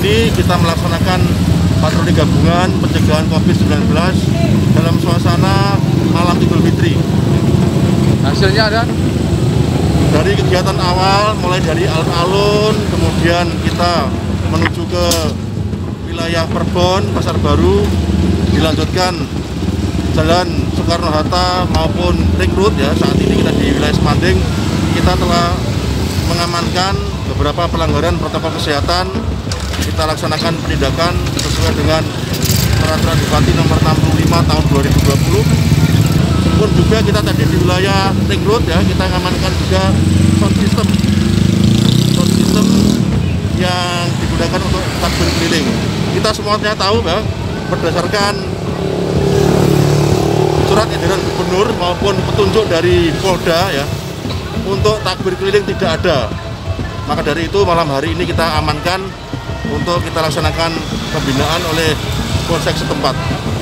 ini kita melaksanakan patroli gabungan pencegahan COVID-19 dalam suasana malam Idul Fitri. Hasilnya ada? Dari kegiatan awal, mulai dari alun-alun, kemudian kita menuju ke wilayah Perbon, Pasar Baru, dilanjutkan Jalan Soekarno-Hatta maupun Ring Road ya. Saat ini kita di wilayah Semanding, kita telah mengamankan beberapa pelanggaran protokol kesehatan. Kita laksanakan penindakan sesuai dengan Peraturan Bupati Nomor 65 Tahun 2020. Pun juga kita tadi di wilayah Ring Road ya, kita mengamankan juga sound system yang digunakan untuk takbir keliling. Kita semuanya tahu ya, berdasarkan surat edaran gubernur maupun petunjuk dari Polda ya, untuk takbir keliling tidak ada. Maka dari itu malam hari ini kita amankan untuk kita laksanakan pembinaan oleh polsek setempat.